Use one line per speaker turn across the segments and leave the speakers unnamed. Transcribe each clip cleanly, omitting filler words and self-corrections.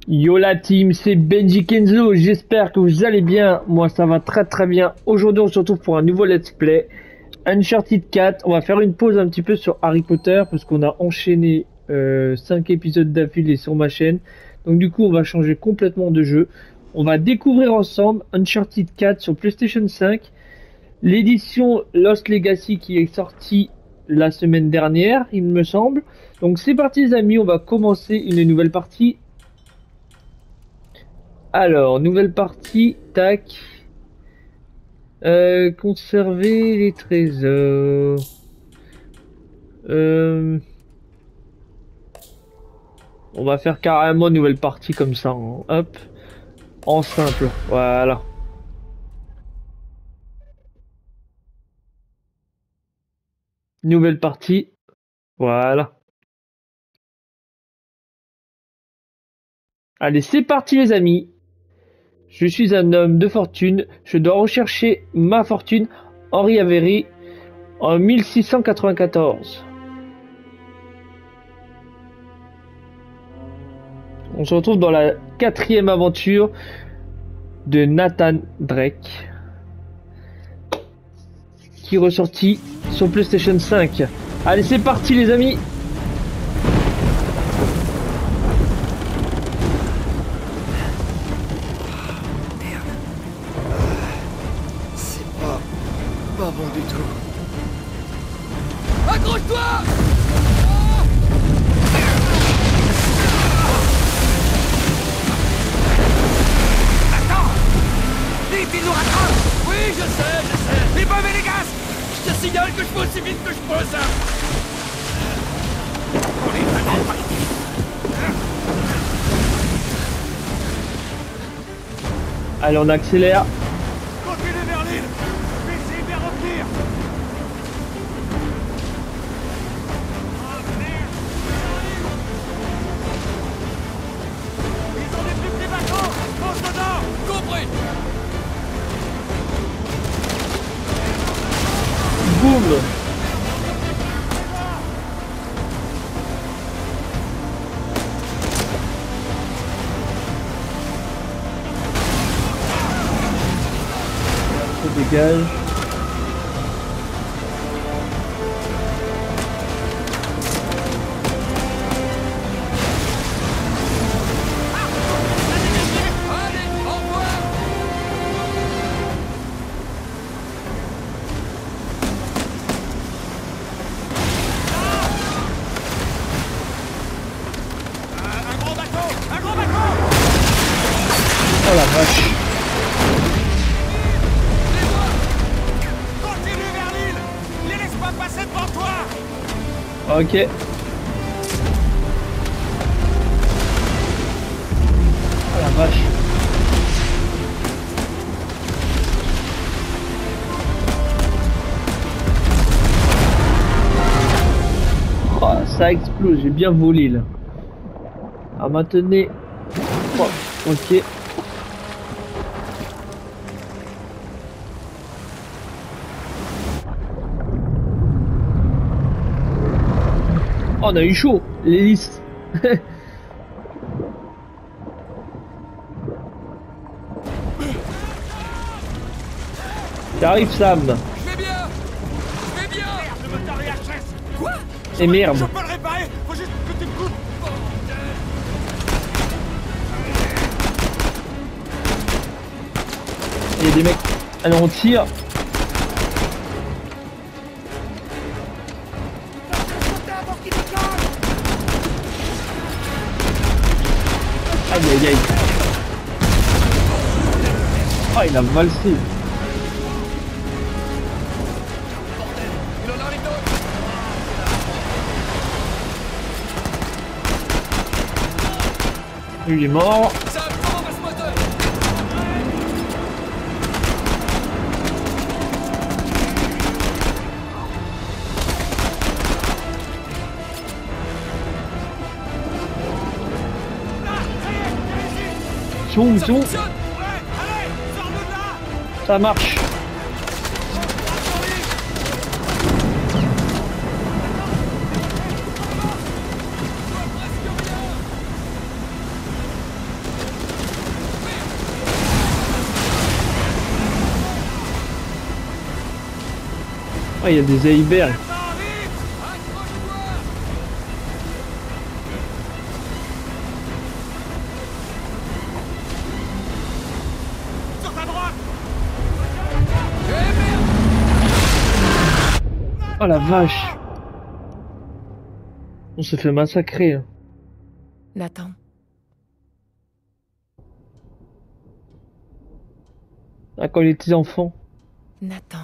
Yo la team, c'est Benji Kenzo, j'espère que vous allez bien, moi ça va très bien. Aujourd'hui on se retrouve pour un nouveau let's play, Uncharted 4, on va faire une pause un petit peu sur Harry Potter parce qu'on a enchaîné 5 épisodes d'affilée sur ma chaîne. Donc du coup on va changer complètement de jeu. On va découvrir ensemble Uncharted 4 sur PlayStation 5, l'édition Lost Legacy qui est sortie la semaine dernière il me semble. Donc c'est parti les amis, on va commencer une nouvelle partie. Alors, nouvelle partie, tac. Conserver les trésors. Euh, on va faire carrément une nouvelle partie comme ça, hein. Hop, en simple, voilà. Nouvelle partie, voilà. Allez, c'est parti les amis. Je suis un homme de fortune, je dois rechercher ma fortune, Henri Avery, en 1694. On se retrouve dans la 4e aventure de Nathan Drake, qui est ressorti sur PlayStation 5. Allez, c'est parti les amis.
Merde. C'est pas bon du tout. Accroche-toi! Attends! Vite, il nous rattrape! Oui, je sais. Les bombes et les gaz! Je te signale que je peux aussi vite que je peux, ça! On est vraiment pas ici.
Allez, on accélère.
Continuez vers l'île! Je vais essayer de les retenir! Oh merde! Ils ont des plus petits bateaux! Fonce dedans! Compris!
Boum. Ça dégage.
Allez, au revoir! Un gros bateau! Un gros bateau!
Oh la vache.
Les vois! Continue vers l'île! Les laisse pas passer devant toi!
Ok. Oh la vache. Oh, ça explose, j'ai bien volé là. Ah, maintenez. Oh, ok. Oh, on a eu chaud, l'hélice. J'arrive Sam.
Je vais bien! Je vais bien! Merde, le moteur VHS! Quoi?
Et merde.
Je peux le réparer! Faut juste que tu me coupes!
Il y a des mecs. Alors on tire. Aïe aïe aïe. Oh, il a valsé.
Il en arrive d'autres!
Il est mort.
Ça comment va ce moteur?
Zoom,
Ça
zoom.
fonctionne! Ouais! Allez! Sors-nous de là!
Ça marche. Ah, il y a des icebergs.
Attends, vite! Accroche-toi! Sur ta droite! Eh merde!
Oh la vache. On s'est fait massacrer. Hein.
Nathan,
Ah, quand il était enfant.
Nathan.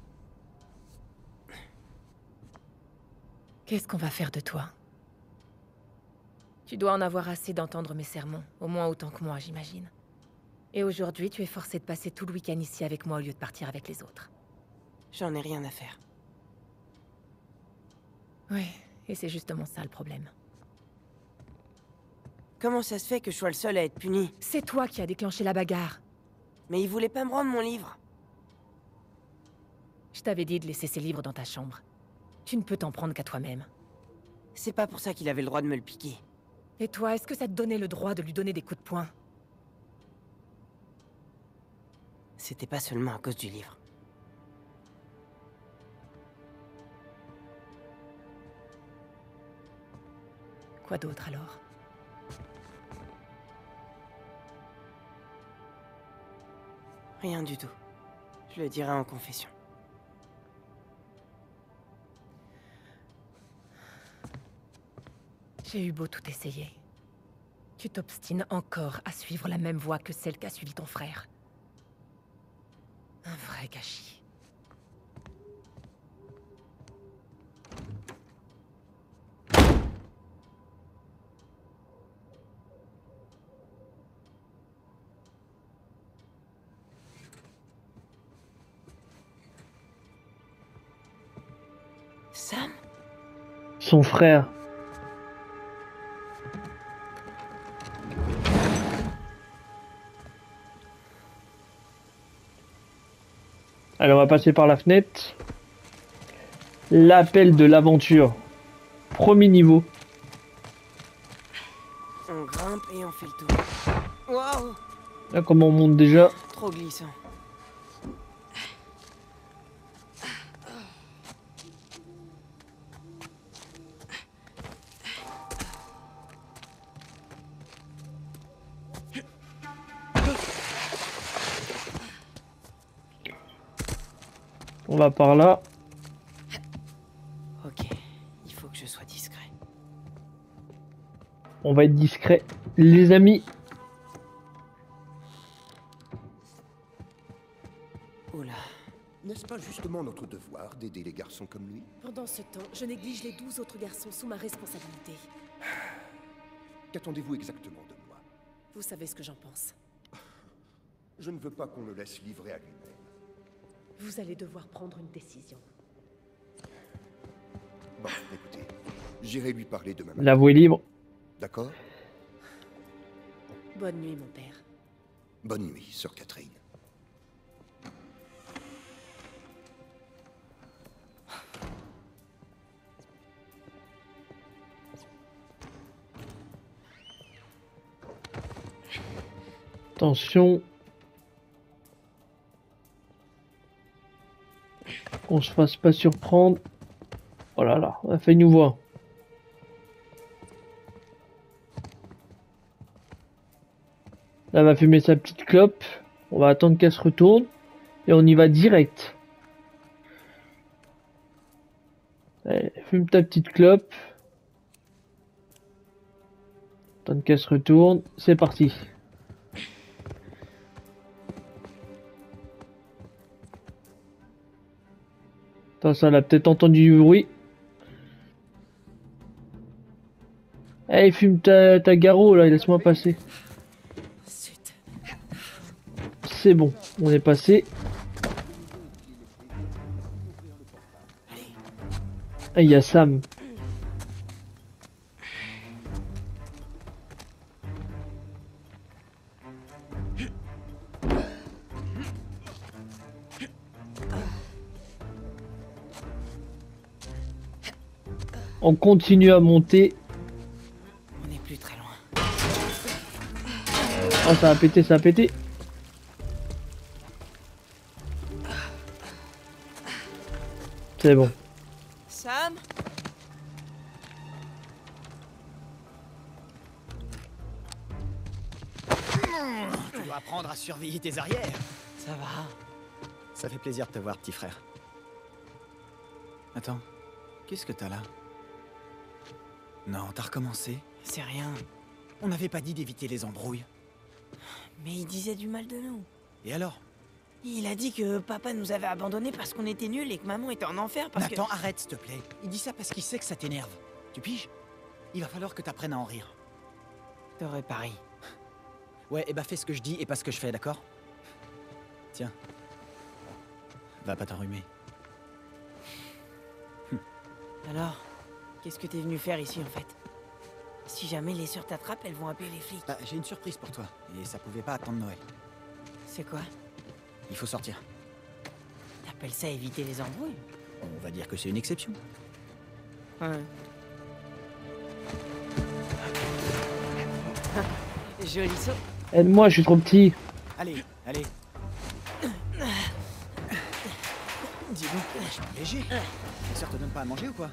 Qu'est-ce qu'on va faire de toi? Tu dois en avoir assez d'entendre mes sermons, au moins autant que moi, j'imagine. Et aujourd'hui, tu es forcé de passer tout le week-end ici avec moi au lieu de partir avec les autres.
J'en ai rien à faire.
Oui, et c'est justement ça le problème.
Comment ça se fait que je sois le seul à être puni?
C'est toi qui as déclenché la bagarre.
Mais il voulait pas me rendre mon livre.
Je t'avais dit de laisser ces livres dans ta chambre. Tu ne peux t'en prendre qu'à toi-même.
C'est pas pour ça qu'il avait le droit de me le piquer.
Et toi, est-ce que ça te donnait le droit de lui donner des coups de poing?
C'était pas seulement à cause du livre.
Quoi d'autre alors?
Rien du tout. Je le dirai en confession.
J'ai eu beau tout essayer. Tu t'obstines encore à suivre la même voie que celle qu'a suivi ton frère. Un vrai gâchis.
Sam?
Son frère. Allez, on va passer par la fenêtre. L'appel de l'aventure. Premier niveau.
On grimpe et on fait le tour. Waouh!
Là, comment on monte déjà?
Trop glissant.
On va par là.
Ok, il faut que je sois discret.
On va être discret. Les amis.
Oula.
N'est-ce pas justement notre devoir d'aider les garçons comme lui?
Pendant ce temps, je néglige les 12 autres garçons sous ma responsabilité.
Qu'attendez-vous exactement de moi?
Vous savez ce que j'en pense.
Je ne veux pas qu'on le laisse livrer à lui-même.
Vous allez devoir prendre une décision.
Bon, écoutez, j'irai lui parler demain matin.
La voie est libre.
D'accord?
Bonne nuit, mon père.
Bonne nuit, sœur Catherine.
Attention. Qu'on se fasse pas surprendre. Oh là là, on a fait une voix. Là, elle va fumer sa petite clope. On va attendre qu'elle se retourne. Et on y va direct. Allez, fume ta petite clope. Attendre qu'elle se retourne. C'est parti. Attends, ça, elle a peut-être entendu du bruit. Allez, fume ta garrot là, laisse-moi passer.
Zut.
C'est bon, on est passé. Ah, il y a Sam. On continue à monter.
On n'est plus très loin.
Oh, ça a pété, ça a pété. C'est bon.
Sam?
Tu dois apprendre à surveiller tes arrières.
Ça va.
Ça fait plaisir de te voir, petit frère. Attends, qu'est-ce que t'as là? Non, t'as recommencé.
C'est rien.
On n'avait pas dit d'éviter les embrouilles.
Mais il disait du mal de nous.
Et alors?
Il a dit que papa nous avait abandonnés parce qu'on était nuls et que maman était en enfer parce
Nathan, arrête, s'il te plaît. Il dit ça parce qu'il sait que ça t'énerve. Tu piges? Il va falloir que t'apprennes à en rire.
que... T'aurais pari.
Ouais, et bah fais ce que je dis et pas ce que je fais, d'accord? Tiens. Va pas t'enrhumer.
Alors, qu'est-ce que t'es venu faire ici, en fait? Si jamais les sœurs t'attrapent, elles vont appeler les flics.
Bah, j'ai une surprise pour toi. Et ça pouvait pas attendre Noël.
C'est quoi?
Il faut sortir.
T'appelles ça éviter les embrouilles?
On va dire que c'est une exception.
Ouais. Joli saut.
Aide-moi, je suis trop petit.
Allez, allez. Dis donc, je suis léger. Les sœurs te donnent pas à manger ou quoi?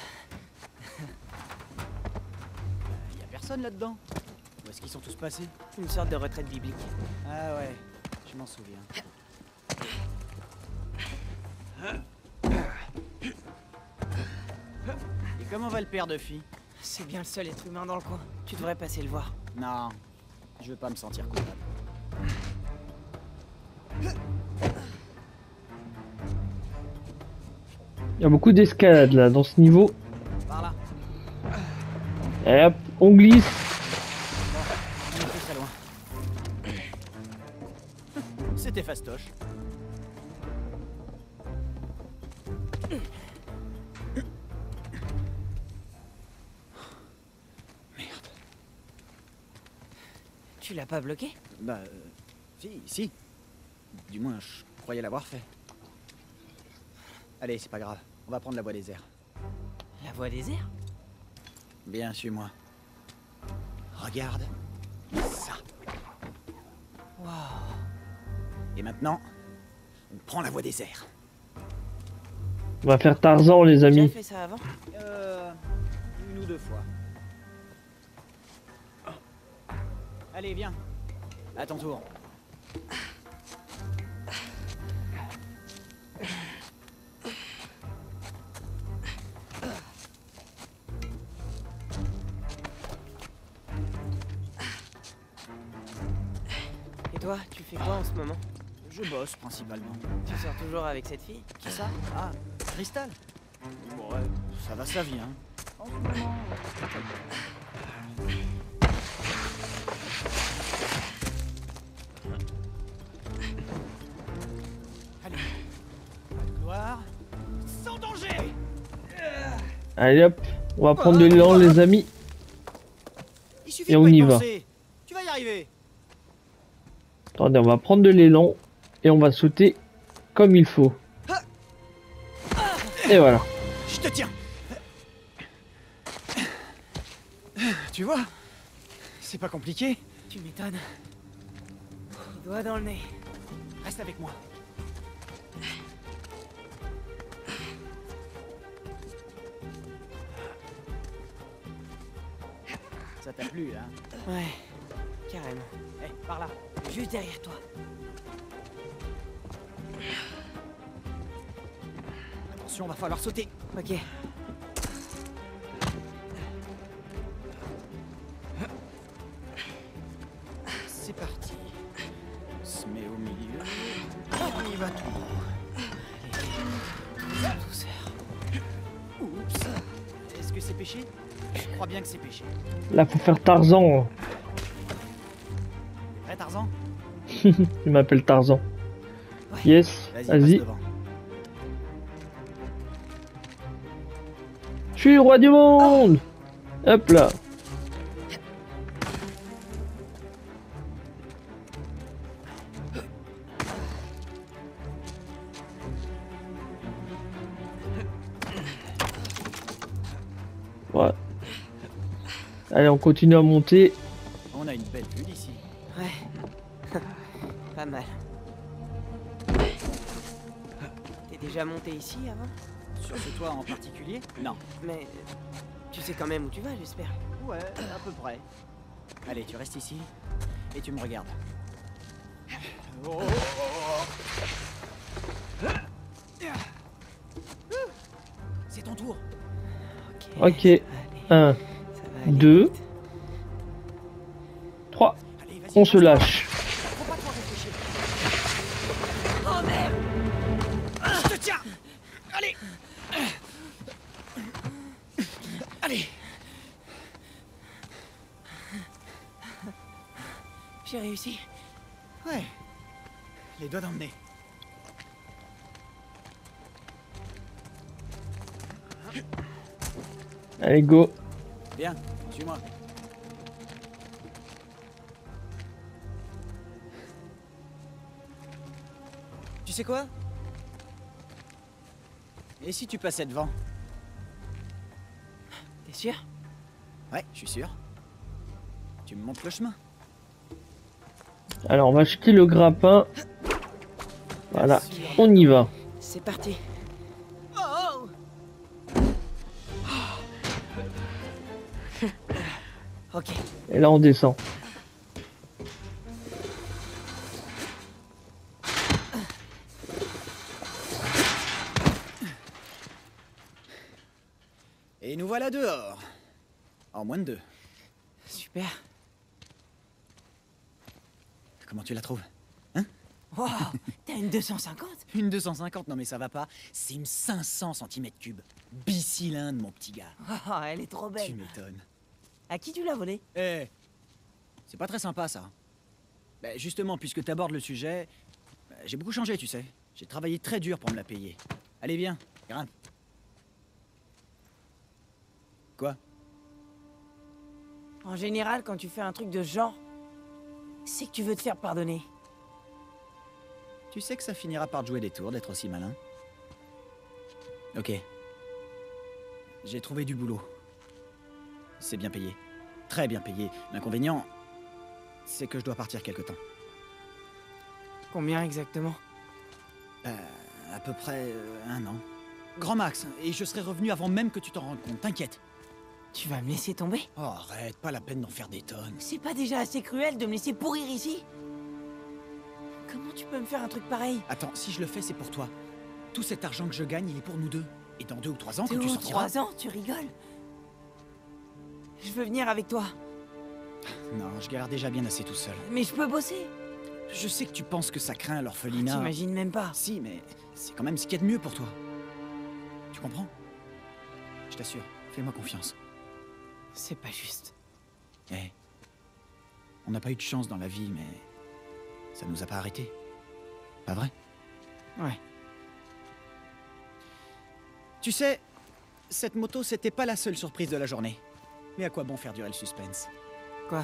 Y a personne là-dedans. Où est-ce qu'ils sont tous passés?
Une sorte de retraite biblique.
Ah ouais, je m'en souviens. Et comment va le père de fille?
C'est bien le seul être humain dans le coin. Tu devrais passer le voir.
Non, je veux pas me sentir coupable.
Il y a beaucoup d'escalade là dans ce niveau.
Par là.
Et hop, on glisse.
On est plus très loin. C'était fastoche. Merde.
Tu l'as pas bloqué?
Bah, si. Du moins, je croyais l'avoir fait. Allez, c'est pas grave. On va prendre la voie des airs.
La voie des airs?
Bien, suis-moi. Regarde ça.
Waouh.
Et maintenant, on prend la voie des airs.
On va faire Tarzan les
J'ai
amis.
fait ça avant?
Une ou deux fois. Allez, viens. À ton tour.
Et toi, tu fais quoi en ce moment?
Je bosse principalement.
Tu sors toujours avec cette fille?
Qui ça? Ah, Cristal. Ouais, ça va, ça vient. En ce moment, allez, pas de couloir, sans danger.
Allez hop, on va prendre de l'élan les amis.
Il suffit
Et
de
on
pas
y
y
va.
penser. Tu vas y arriver.
Attendez, on va prendre de l'élan et on va sauter comme il faut. Et voilà.
Je te tiens. Tu vois, c'est pas compliqué.
Tu m'étonnes. Les doigts dans le nez.
Reste avec moi. Ça t'a plu, hein?
Ouais, carrément.
Eh, par là.
Juste derrière toi.
Attention, va falloir sauter.
Ok.
C'est parti. On se met au milieu. On y va tout.
Douceur.
Oups. Est-ce que c'est péché? Je crois bien que c'est péché.
Là faut faire Tarzan.
Prêt, Tarzan?
Il m'appelle Tarzan.
Ouais.
Yes,
Vas-y, passe
vas-y.
devant.
Je suis le roi du monde. Hop là. Ouais. Allez, on continue à monter.
On a une belle vue d'ici.
Ouais. Pas mal. T'es déjà monté ici avant?
Sur ce toit en particulier? Non.
Mais tu sais quand même où tu vas, j'espère.
Ouais, à peu près. Allez, tu restes ici et tu me regardes. C'est ton tour.
Ok. 1, 2, 3.
Allez, vas-y.
On se lâche.
Faut pas trop réfléchir.
Oh merde!
Je te tiens. Allez. Allez.
J'ai réussi.
Ouais. Les doigts dans le nez.
Allez, go.
Bien, suis-moi. Tu sais quoi? Et si tu passais devant?
T'es sûr?
Ouais, je suis sûr. Tu me montres le chemin.
Alors, on va jeter le grappin. Voilà, on y va.
C'est parti. Ok.
Et là, on descend.
Et nous voilà dehors. En moins de 2.
Super.
Comment tu la trouves?
Wow, t'as une 250?
Une 250? Non mais ça va pas. C'est une 500 cm3. Bicylindre, mon petit gars.
Oh, elle est trop
Tu
belle.
m'étonnes.
À qui tu l'as volée?
Eh, c'est pas très sympa ça. Bah, justement, puisque t'abordes le sujet, j'ai beaucoup changé, tu sais. J'ai travaillé très dur pour me la payer. Allez, viens, grimpe. Quoi?
En général, quand tu fais un truc de ce genre, c'est que tu veux te faire pardonner.
Tu sais que ça finira par te jouer des tours d'être aussi malin. Ok. J'ai trouvé du boulot. C'est bien payé. Très bien payé. L'inconvénient, c'est que je dois partir quelque temps.
Combien exactement?
À peu près 1 an. Grand max, et je serai revenu avant même que tu t'en rendes compte, t'inquiète.
Tu vas me laisser tomber?
Oh, arrête, pas la peine d'en faire des tonnes.
C'est pas déjà assez cruel de me laisser pourrir ici? Comment tu peux me faire un truc pareil?
Attends, si je le fais, c'est pour toi. Tout cet argent que je gagne, il est pour nous deux. Et dans 2 ou 3 ans,
2
quand tu
ou
sortiras...
3 ans, tu rigoles? Je veux venir avec toi.
Non, je galère déjà bien assez tout seul.
Mais je peux bosser.
Je sais que tu penses que ça craint l'orphelinat.
T'imagines même pas.
Si, mais c'est quand même ce qu'il y a de mieux pour toi. Tu comprends? Je t'assure, fais-moi confiance.
C'est pas juste.
Eh, on n'a pas eu de chance dans la vie, mais ça nous a pas arrêtés. Pas vrai?
Ouais.
Tu sais, cette moto, c'était pas la seule surprise de la journée. Mais à quoi bon faire durer le suspense?
Quoi?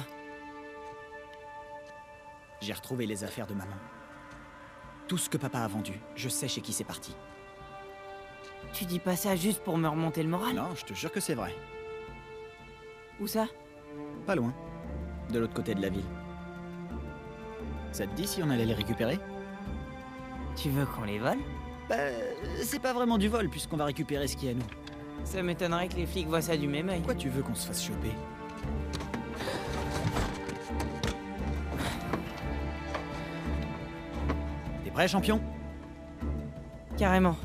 J'ai retrouvé les affaires de maman. Tout ce que papa a vendu, je sais chez qui c'est parti.
Tu dis pas ça juste pour me remonter le moral?
Non, je te jure que c'est vrai.
Où ça?
Pas loin. De l'autre côté de la ville. Ça te dit si on allait les récupérer?
Tu veux qu'on les vole?
Bah, c'est pas vraiment du vol puisqu'on va récupérer ce qui est à nous.
Ça m'étonnerait que les flics voient ça du même œil.
Pourquoi tu veux qu'on se fasse choper? T'es prêt, champion?
Carrément.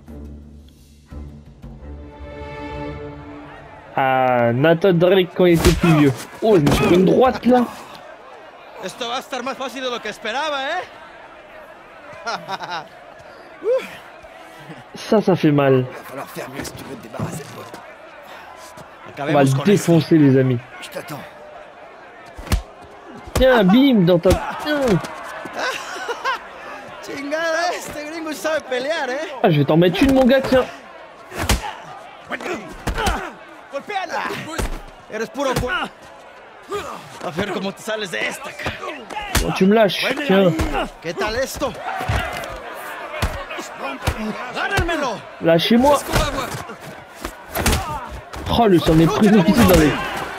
Ah, Nathan Drake quand il était plus vieux. Oh, je me suis pris une droite là.
Esto va a estar más fácil de lo que esperaba, ¿eh?
Ça fait mal.
Va falloir faire mieux si tu veux te débarrasser de moi.
On va le défoncer, les amis.
Je t'attends.
Tiens, bim, dans ta... Tiens.
Chingada, este gringo sabe pelear, ¿eh?
Ah, je vais t'en mettre une, mon gars, tiens.
¡Golpéala! Eres puro A ver cómo te sales de esta.
Bon, tu me lâches, tiens.
¿Qué tal esto? ¡Gánenmelo!
Lâchez-moi. Oh, le sang est pris dans les...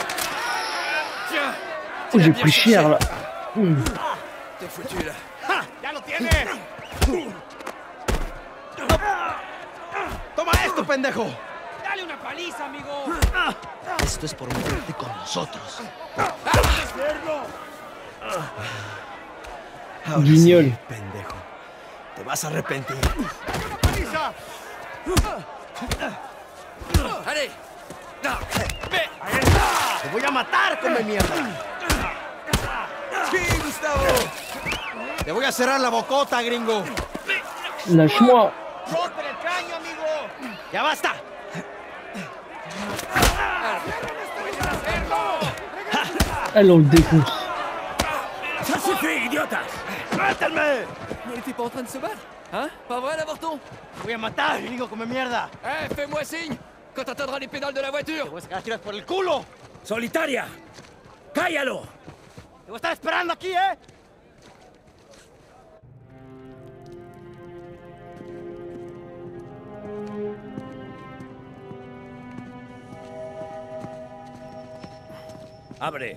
Oh, j'ai pris cher, là.
T'es foutu, là. ¡Ya lo tienes! ¡Toma esto! pendejo!
Dale una paliza, amigo.
Esto es por meterte con nosotros. Ahora
Guignol.
sí, pendejo. Te vas a arrepentir. ¡Allez! ¡Te voy a matar, come mierda! ¡Sí, Gustavo! ¡Te voy a cerrar la bocota, gringo!
Lâche-moi.
¡Rómpele el caño, amigo! ¡Ya basta!
Elle, on le défonce.
¡Ça suffit, idiotas! ¡Suéltenme! On n'était pas en train de se battre, hein? Pas vrai, l'avorton? Te voy a matar, gringo, come mierda! Eh, fais-moi signe! Quand t'entendras les pédales de la voiture! ¡Te voy a sacar tiras por el culo!
¡Solitaria! ¡Cállalo!
¡Te voy a estar esperando aquí, eh!
Abre.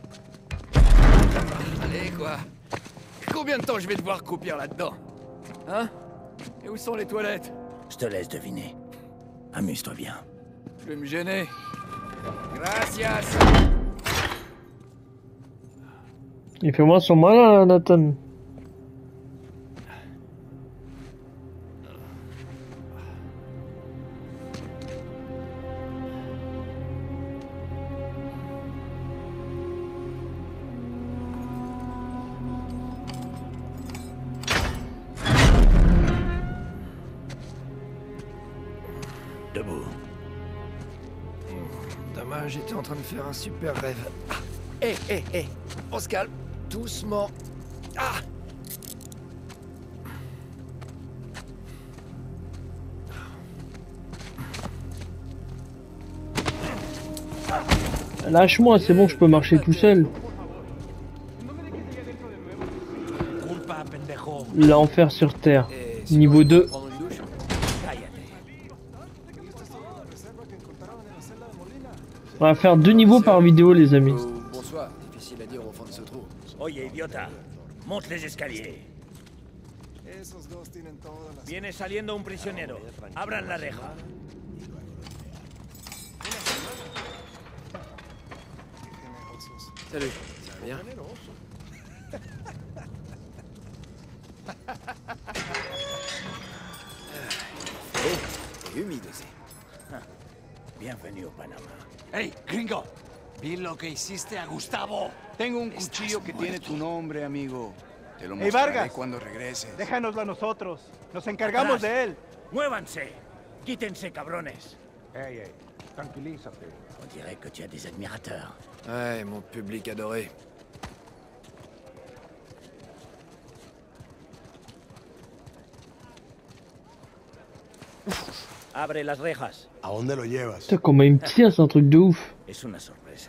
Allez, quoi? Combien de temps je vais devoir croupir là-dedans? Hein? Et où sont les toilettes?
Je te laisse deviner. Amuse-toi bien.
Je vais me gêner. Gracias!
Il fait moins son malin, Nathan.
Debout.
Dommage, j'étais en train de faire un super rêve. Hé, hé, hé! On se calme, doucement. Ah!
Lâche-moi, c'est bon, je peux marcher tout seul.
Culpa, pendejo.
L'enfer sur terre.
Et
Niveau 2.
prendre une douche?
Cállate.
On va faire 2 niveaux par vidéo, les amis.
Bonsoir, difficile à dire au fond de ce trou.
Oye, idiota. Monte les escaliers. Viene saliendo un prisionero. Abran la reja.
Salut, ça va bien? C'est humide aussi.
Bienvenido, Panamá.
¡Hey, gringo! Vi lo que hiciste a Gustavo. Tengo un cuchillo que tiene tu nombre, amigo. Te lo mostraré
Vargas.
cuando regreses.
Déjanoslo a nosotros. Nos encargamos de él.
¡Muévanse! ¡Quítense, cabrones!
Ey, ey, tranquilízate.
On dirait que tu as des admirateurs.
Ouais, mon public adoré.
Abre las rejas.
¿A dónde lo llevas?
Putain, comment il me tire, c'est un truc de ouf.
Es una sorpresa.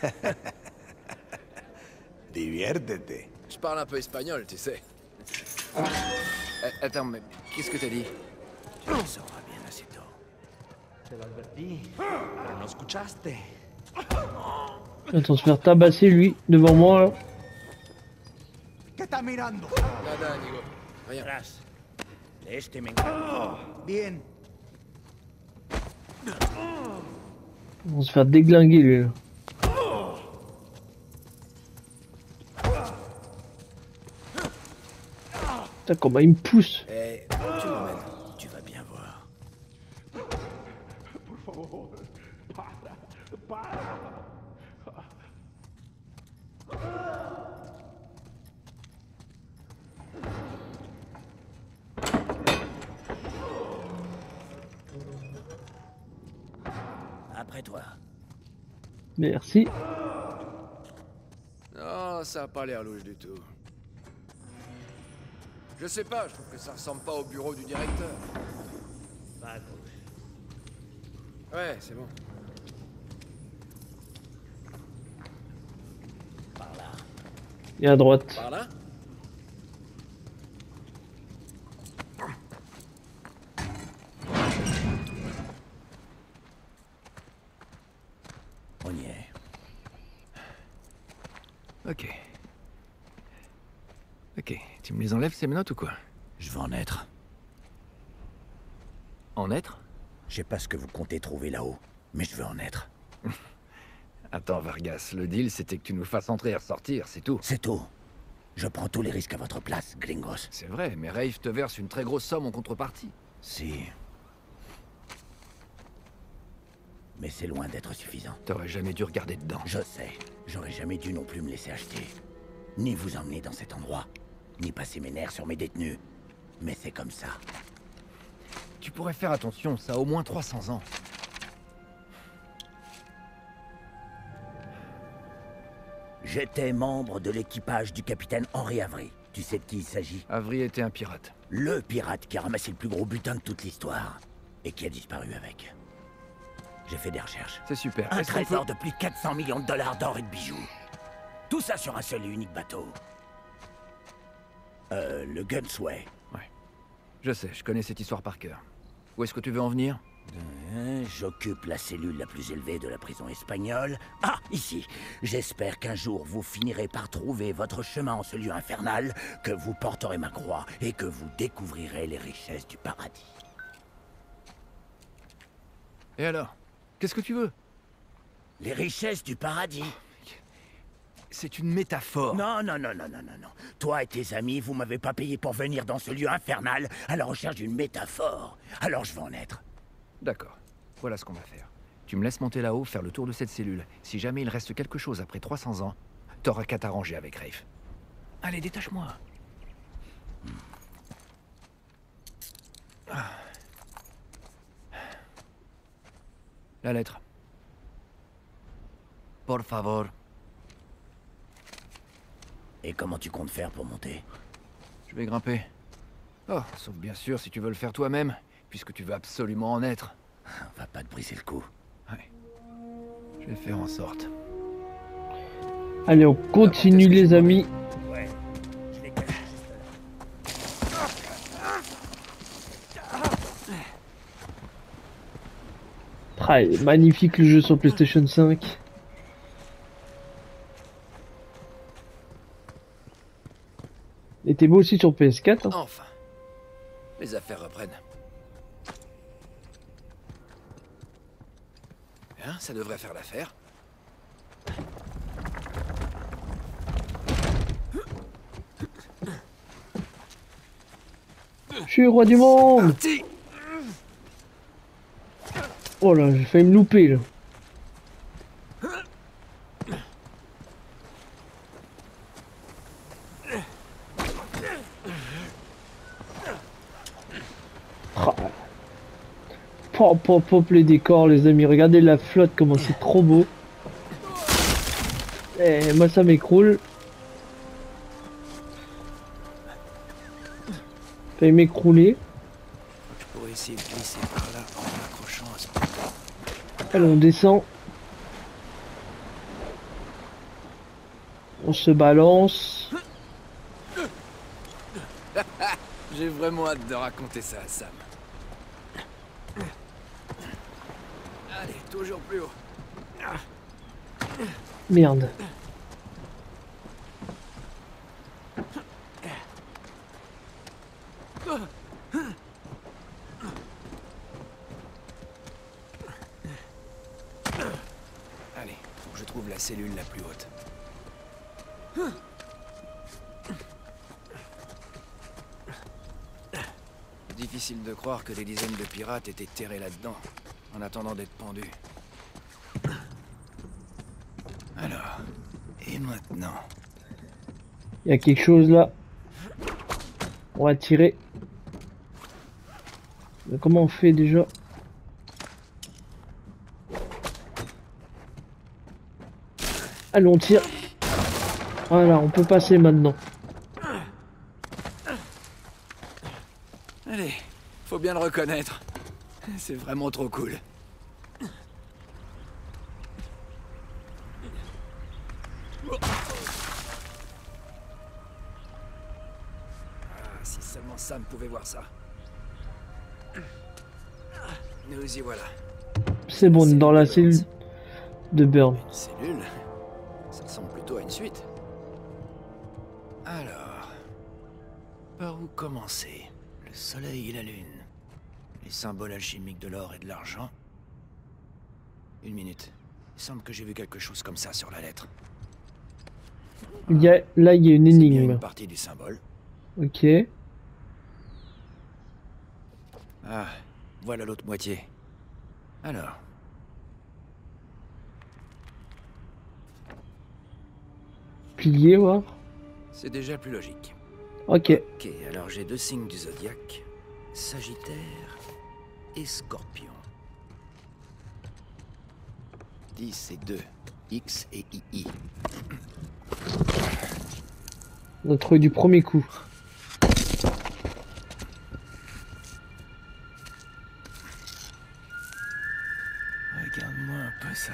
Diviértete.
Je parle un peu espagnol, tu sais. Attends, mais qu'est-ce que t'as dit?
Tu lo sabrás bien, Asito.
Te lo advertí, pero no escuchaste.
Attends, se faire tabasser, lui, devant moi, là.
¿Qué estás mirando?
Nada, Nigo. Rien.
Atrás. De este me encargo.
Bien.
On va se faire déglinguer, lui, là. Putain, comment il me pousse.
Eh, tu m'emmènes.
Tu vas bien voir. Après toi.
Merci.
Non, ça a pas l'air louche du tout. Je sais pas, je trouve que ça ressemble pas au bureau du directeur.
Va à gauche.
Ouais, c'est bon.
Par là.
Et à droite.
Par là?
On y est.
Ok. Ok, tu me les enlèves ces menottes ou quoi?
Je veux en être.
En être?
Je sais pas ce que vous comptez trouver là-haut, mais je veux en être.
Attends, Vargas, le deal, c'était que tu nous fasses entrer et ressortir, c'est tout.
C'est tout. Je prends tous les risques à votre place, gringos.
C'est vrai, mais Rafe te verse une très grosse somme en contrepartie.
Si. Mais c'est loin d'être suffisant.
T'aurais jamais dû regarder dedans.
Je sais. J'aurais jamais dû non plus me laisser acheter. Ni vous emmener dans cet endroit. Ni passer mes nerfs sur mes détenus. Mais c'est comme ça.
Tu pourrais faire attention, ça a au moins 300 ans.
J'étais membre de l'équipage du capitaine Henri Avery. Tu sais de qui il s'agit?
Avery était un pirate.
Le pirate qui a ramassé le plus gros butin de toute l'histoire. Et qui a disparu avec. J'ai fait des recherches.
C'est super.
Un trésor de plus de 400 millions de dollars d'or et de bijoux. Tout ça sur un seul et unique bateau. Le Gunsway.
Ouais. Je sais, je connais cette histoire par cœur. Où est-ce que tu veux en venir?
J'occupe la cellule la plus élevée de la prison espagnole. Ah, ici. J'espère qu'un jour vous finirez par trouver votre chemin en ce lieu infernal, que vous porterez ma croix et que vous découvrirez les richesses du paradis.
Et alors? Qu'est-ce que tu veux?
Les richesses du paradis.
C'est une métaphore.
Non. Toi et tes amis, vous m'avez pas payé pour venir dans ce lieu infernal à la recherche d'une métaphore. Alors je vais en être.
D'accord. Voilà ce qu'on va faire. Tu me laisses monter là-haut, faire le tour de cette cellule. Si jamais il reste quelque chose après 300 ans, t'auras qu'à t'arranger avec Rafe. Allez, détache-moi. La lettre. Por favor.
Et comment tu comptes faire pour monter?
Je vais grimper. Oh, sauf bien sûr si tu veux le faire toi-même, puisque tu veux absolument en être.
On va pas te briser le cou.
Ouais. Je vais faire en sorte.
Allez, on continue les amis.
Ouais. Je l'ai caché
Ah, magnifique le jeu sur PlayStation 5. Il était beau aussi sur PS4. Hein.
Enfin. Les affaires reprennent. Hein, ça devrait faire l'affaire.
Je suis le roi du monde.
Parti.
Oh là, j'ai failli me louper là. Pop les décors les amis, regardez la flotte comment c'est trop beau. Et moi ça m'écroule. Failli m'écrouler.
Je pourrais essayer de glisser par là en m'accrochant à ce poteau.
Allez on descend. On se balance.
J'ai vraiment hâte de raconter ça à Sam. Allez, toujours plus haut.
Merde.
Allez, faut que je trouve la cellule la plus haute. Difficile de croire que des dizaines de pirates étaient terrés là-dedans, en attendant d'être pendus. Alors, et maintenant?
Il y a quelque chose là. On va tirer. Mais comment on fait déjà? Allez on tire. Voilà, on peut passer maintenant.
Allez, faut bien le reconnaître. C'est vraiment trop cool. Ah, si seulement Sam pouvait voir ça. Nous y voilà.
C'est bon, dans la cellule de Burn.
Une cellule? Ça ressemble plutôt à une suite. Alors, par où commencer? Le soleil et la lune. Les symboles alchimiques de l'or et de l'argent. Une minute. Il semble que j'ai vu quelque chose comme ça sur la lettre.
Là, il y a une
C'est bien
énigme.
une partie du symbole.
Ok.
Ah, voilà l'autre moitié. Alors.
Pilier, voir.
C'est déjà plus logique.
Ok.
Ok, alors j'ai 2 signes du zodiaque. Sagittaire et Scorpion. 10 et 2. X et II.
On a trouvé du premier coup.
Regarde-moi un peu ça.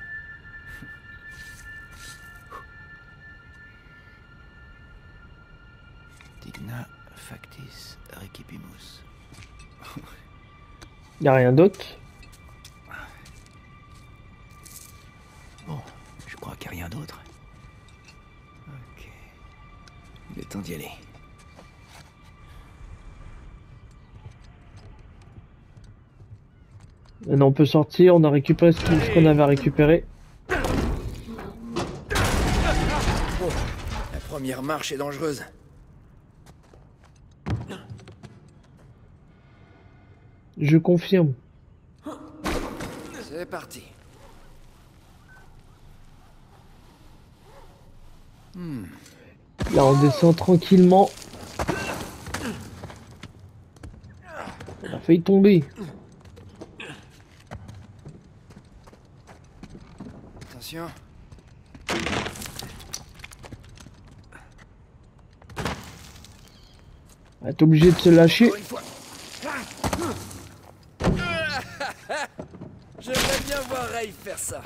Digna factis recipimus.
Y a rien d'autre.
Bon, je crois qu'il n'y a rien d'autre. Ok. Il est temps d'y aller.
Maintenant on peut sortir, on a récupéré ce qu'on avait à récupérer.
La première marche est dangereuse.
Je confirme.
C'est parti.
Là on descend tranquillement. On a failli tomber.
Attention.
Ah, t'es obligé de se lâcher.
Encore une fois. J'aimerais bien voir Ray faire ça.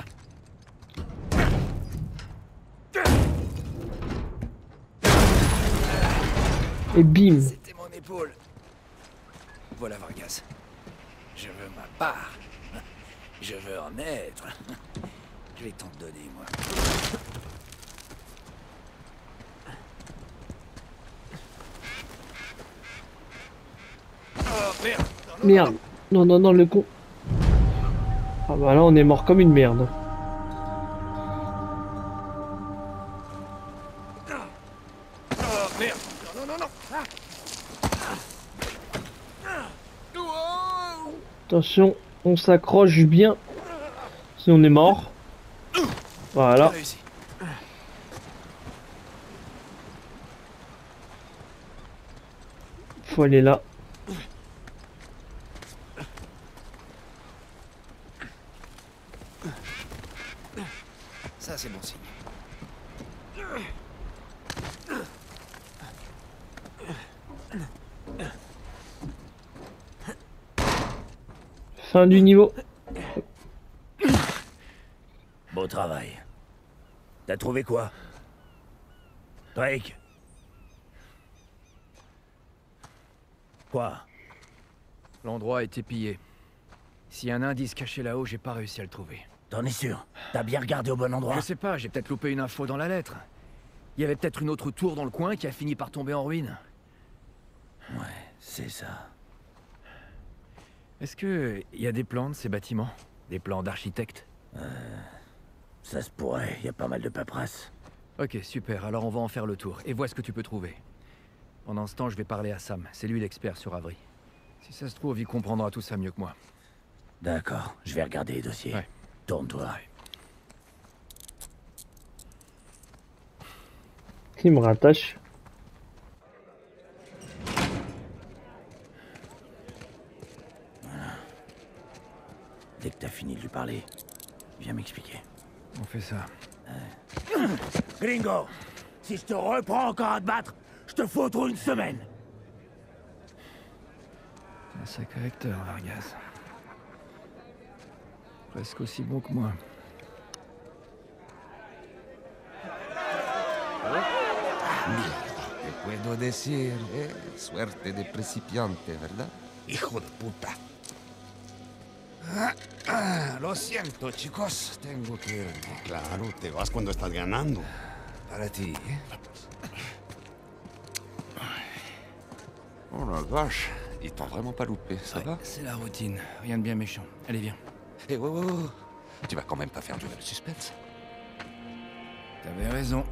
Et bim.
C'était mon épaule. Voilà Vargas. Je veux ma part. Je veux en être. Je vais t'en donner, moi. Oh merde.
Merde. Non, non, non, le con. Ah bah là on est mort comme une merde.
Oh merde. Non, non, non, non.
Attention, on s'accroche bien. Sinon on est mort. Voilà.
Réussi.
Faut aller là.
Ça, c'est bon signe.
Fin du niveau.
Beau travail. T'as trouvé quoi? Drake? Quoi?
L'endroit a été pillé. S'il y a un indice caché là-haut, j'ai pas réussi à le trouver.
T'en es sûr? T'as bien regardé au bon endroit?
Je sais pas, j'ai peut-être loupé une info dans la lettre. Il y avait peut-être une autre tour dans le coin qui a fini par tomber en ruine.
Ouais, c'est ça.
Est-ce que y a des plans de ces bâtiments? Des plans d'architectes?
Ça se pourrait, y a pas mal de paperasse.
Ok, super, alors on va en faire le tour, et vois ce que tu peux trouver. Pendant ce temps, je vais parler à Sam, c'est lui l'expert sur Avery. Si ça se trouve, il comprendra tout ça mieux que moi.
D'accord, je vais regarder les dossiers.
Ouais.
Tourne-toi.
Il me rattache.
Dès que t'as fini de lui parler, viens m'expliquer.
On fait ça.
Gringo, si je te reprends encore à te battre, je te foutre une semaine.
Un sacré acteur, Vargas. Presque aussi bon que moi.
Te puedo decir, suerte de principiante, ¿verdad? Hijo de puta. Lo siento, chicos. Tengo que irme.
Claro, te vas cuando estás ganando.
Para ti, Oh la vache. Ils t'ont vraiment pas loupé, ça va?
C'est la routine, rien de bien méchant. Allez, viens.
Eh, ouais. Tu vas quand même pas faire durer le suspense.
T'avais raison.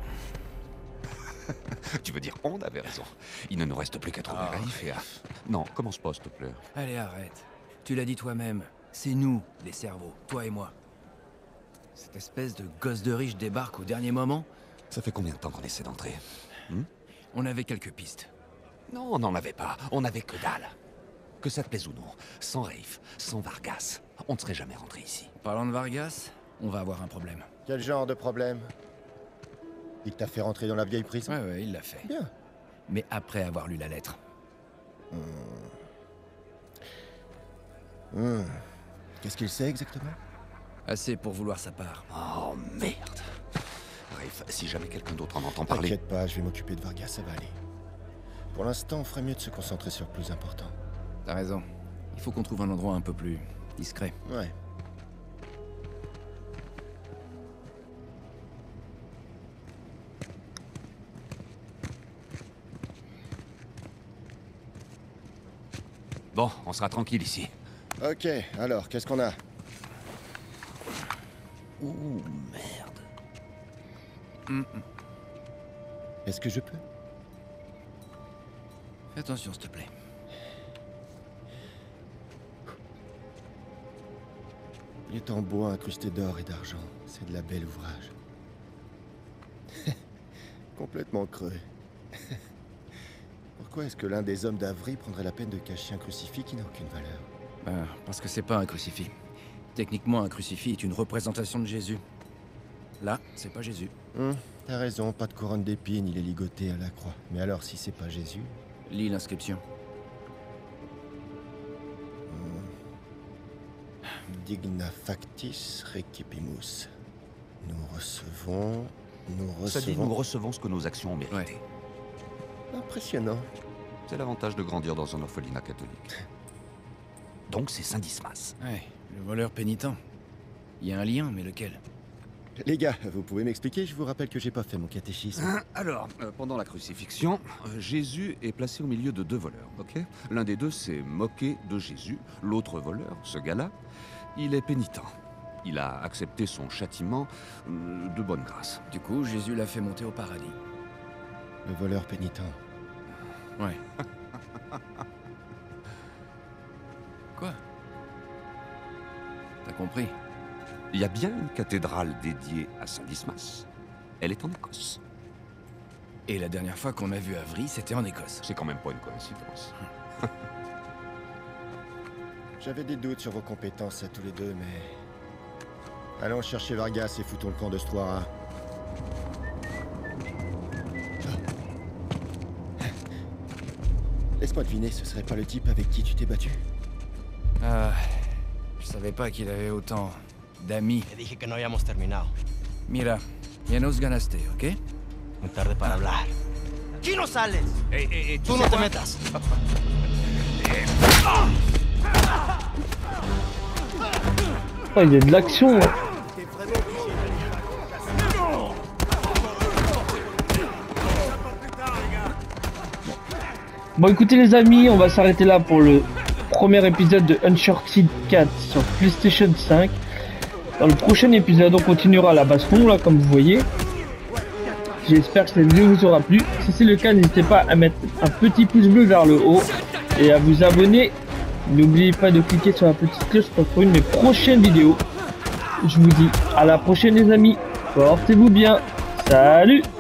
Tu veux dire on avait raison. Il ne nous reste plus qu'à trouver Rafe et à... Non, commence pas, s'il te plaît.
Allez, arrête. Tu l'as dit toi-même. C'est nous, les cerveaux, toi et moi. Cette espèce de gosse de riche débarque au dernier moment.
Ça fait combien de temps qu'on essaie d'entrer?
On avait quelques pistes.
Non, on n'en avait pas. On avait que dalle. Que ça te plaise ou non, sans Rafe, sans Vargas, on ne serait jamais rentré ici.
Parlant de Vargas, on va avoir un problème.
Quel genre de problème? Il t'a fait rentrer dans la vieille prison?
Ouais, il l'a fait.
Bien.
Mais après avoir lu la lettre.
Qu'est-ce qu'il sait exactement?
Assez pour vouloir sa part.
Oh merde. Rafe, si jamais quelqu'un d'autre en entend parler...
T'inquiète pas, je vais m'occuper de Vargas, ça va aller. Pour l'instant, on ferait mieux de se concentrer sur le plus important.
T'as raison. Il faut qu'on trouve un endroit un peu plus discret.
Ouais.
Bon, on sera tranquille ici.
Ok, alors, qu'est-ce qu'on a?
Ouh, merde.
Est-ce que je peux?
Fais attention, s'il te plaît.
Il est en bois incrusté d'or et d'argent. C'est de la belle ouvrage. Complètement creux. Pourquoi est-ce que l'un des hommes d'Avry prendrait la peine de cacher un crucifix qui n'a aucune valeur?
Parce que c'est pas un crucifix. Techniquement, un crucifix est une représentation de Jésus. Là, c'est pas Jésus.
T'as raison, pas de couronne d'épines, il est ligoté à la croix. Mais alors, si c'est pas Jésus...
Lis l'inscription.
Digna factis recipimus. Nous recevons...
Ça dit nous recevons ce que nos actions ont mérité.
Ouais. Impressionnant.
C'est l'avantage de grandir dans un orphelinat catholique. Donc c'est Saint Dismas.
Ouais, le voleur pénitent. Il y a un lien, mais lequel?
Les gars, vous pouvez m'expliquer? Je vous rappelle que j'ai pas fait mon catéchisme.
Alors, pendant la crucifixion, Jésus est placé au milieu de deux voleurs, ok? L'un des deux s'est moqué de Jésus. L'autre voleur, ce gars-là, il est pénitent. Il a accepté son châtiment de bonne grâce.
Du coup, Jésus l'a fait monter au paradis.
Le voleur pénitent.
Ouais. Quoi? T'as compris?
Il y a bien une cathédrale dédiée à Saint Dismas. Elle est en Écosse.
Et la dernière fois qu'on a vu Avry, c'était en Écosse.
C'est quand même pas une coïncidence.
J'avais des doutes sur vos compétences à tous les deux, mais... Allons chercher Vargas et foutons le camp de Stoira. Laisse-moi deviner, ce serait pas le type avec qui tu t'es battu?
Je savais pas qu'il avait autant d'amis.
Te dije que no habíamos terminado.
Mira, ya nos ganaste, ¿ok?
Muy tarde para hablar. ¡Aquí no sales! Tú no te metas.
Oh, il y a de l'action. Bon, écoutez les amis, on va s'arrêter là pour le premier épisode de Uncharted 4 sur PlayStation 5. Dans le prochain épisode, on continuera la baston là, comme vous voyez. J'espère que cette vidéo vous aura plu. Si c'est le cas, n'hésitez pas à mettre un petit pouce bleu vers le haut et à vous abonner. N'oubliez pas de cliquer sur la petite cloche pour trouver mes prochaines vidéos. Je vous dis à la prochaine les amis. Portez-vous bien. Salut!